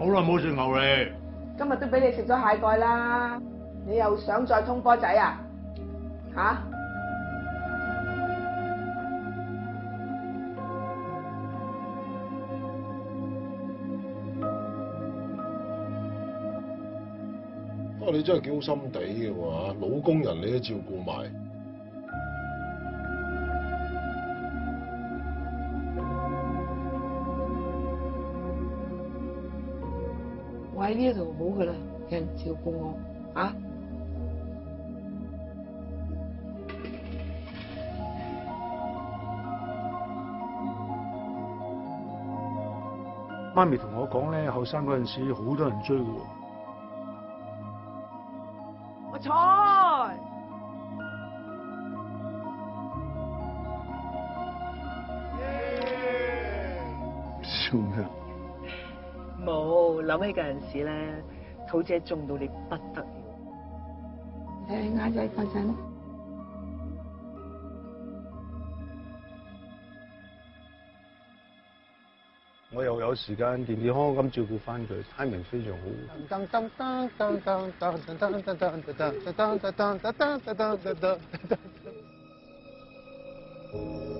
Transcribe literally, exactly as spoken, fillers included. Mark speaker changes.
Speaker 1: 好耐冇食牛脷。
Speaker 2: 今日都俾你食咗蟹蓋啦，你又想再通波仔啊？吓？
Speaker 3: 不過你真係幾好心地嘅喎，老工人你都照顧埋。
Speaker 2: 我喺呢度好噶啦，有人照顧我啊！
Speaker 4: 媽咪同我講咧，後生嗰陣時好多人追嘅喎。
Speaker 2: 我菜
Speaker 4: 笑咩？
Speaker 5: 冇諗起嗰陣時咧，土姐中到你不得了。
Speaker 2: 你睇下鴨仔嗰陣，
Speaker 4: 我又有時間健健康康咁照顧翻佢 ，timing 非常好。噔噔噔噔噔噔噔噔噔噔噔噔噔噔噔噔噔噔噔。